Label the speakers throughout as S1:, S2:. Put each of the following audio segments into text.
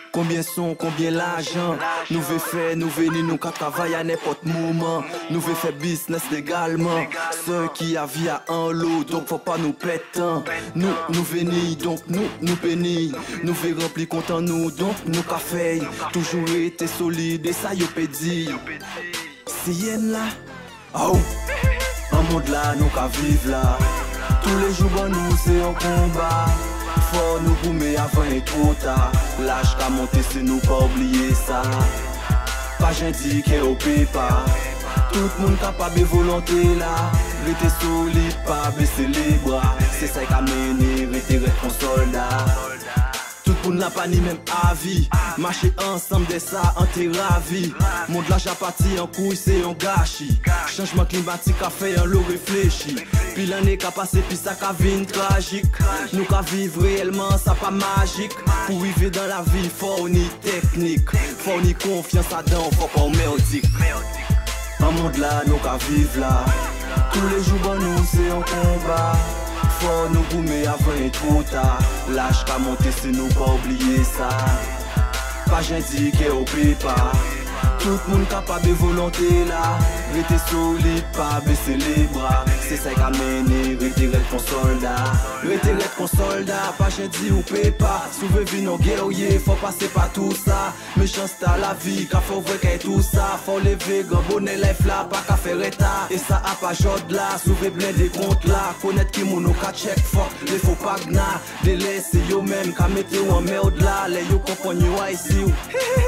S1: Combien sont, combien l'argent? Nous veut faire, nous venir, nous qu'à travailler à n'importe moment. Nous veut faire business légalement. Ceux qui a vie à un lot, donc faut pas nous péter. Nous venir, donc nous bénir. Nous veut remplir content nous, donc nous qu'a fait. Toujours été solide et ça y peut dire. Si y'en là, oh, un monde là, nous qu'à vivre là. Tous les jours, bon, nous c'est un combat. Faut nous boumer avant et trop tard. L'âge qu'a monté, c'est nous pas oublier ça. Pas j'indiqué au pépa. Tout le monde capable de volonté là. Rester solide, pas baisser les bras. C'est ça qui a mené, rester ton soldat. Tout le monde n'a pas ni même avis. Marcher ensemble de ça, en t'es ravi. Monde là j'ai parti en couille, c'est un gâchis. Changement climatique a fait un lot réfléchi. Puis l'année qu'a passé, puis ça qu'a vu tragique. Nous qu'a vivre réellement, ça pas magique. Pour vivre dans la vie, faut ni technique. Faut ni confiance à dedans, faut pas merdique. Un monde là, nous qu'a vivre là. Tous les jours, bon, nous c'est un combat. Faut nous boumer avant et trop tard. L'âge qu'a monté, c'est nous pas oublier ça. Pas j'indiqué au pépa. Tout le monde capable de volonté là. Rester solide, pas baisser les bras. C'est ça qui a mené, rester ton soldat. Rester ton soldat, pas j'indiqué ou pépa. Souvez-vous nos guerriers, faut passer par tout ça. Méchanceté à la vie, qu'a faut vrai qu'il y ait tout ça. Faut lever, grand bonnet, lève là, pas qu'à faire état. Et ça a pas jode là, souvez bien des comptes là. Connaître qui mon ka check fuck, les faux pas gna. Délaissez yo même, qu'à mettre ou en merde là. Les yo comprennent yo ici ou.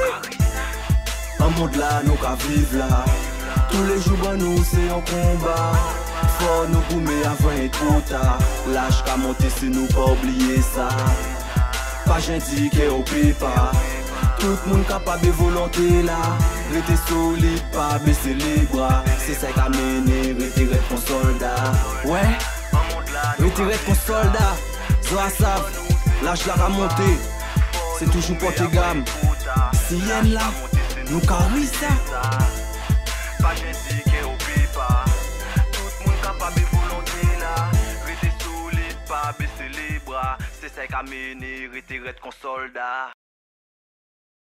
S1: Un monde là, nous qu'à vivre là. Tous les jours, bah, nous c'est un combat. Faut nous boumer avant et trop tard. L'âge qu'a monté, c'est nous pas oublier ça. Pas j'indiqué au pépa. Tout le monde capable de volonté là. Rester solide, pas baisser les bras. C'est ça qui a mené, retirer ton soldat. Ouais, retirer ton soldat. Soit ça, l'âge là a monté. C'est toujours pour tes gammes. Si y'en là, nous carré ça.
S2: Pas j'indiqué au pépa. Tout le monde capable de volonté là. Rester solide, pas baisser les bras. C'est ça qui a mené, retirer ton soldat.